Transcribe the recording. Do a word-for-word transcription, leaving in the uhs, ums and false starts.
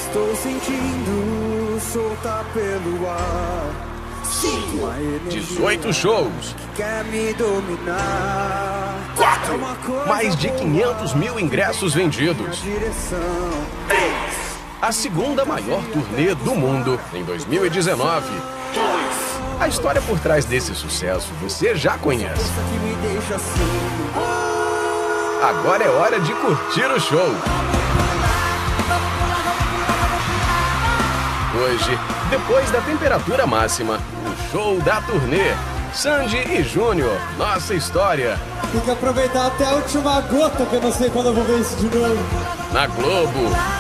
Estou sentindo solta pelo ar. cinco, dezoito shows. Quer me dominar. quatro, mais de quinhentos mil ingressos vendidos. três, a segunda maior turnê do mundo em dois mil e dezenove. dois, a história por trás desse sucesso você já conhece. Agora é hora de curtir o show. Hoje, depois da temperatura máxima, o show da turnê. Sandy e Júnior, nossa história. Tem que aproveitar até a última gota, que eu não sei quando eu vou ver isso de novo. Na Globo.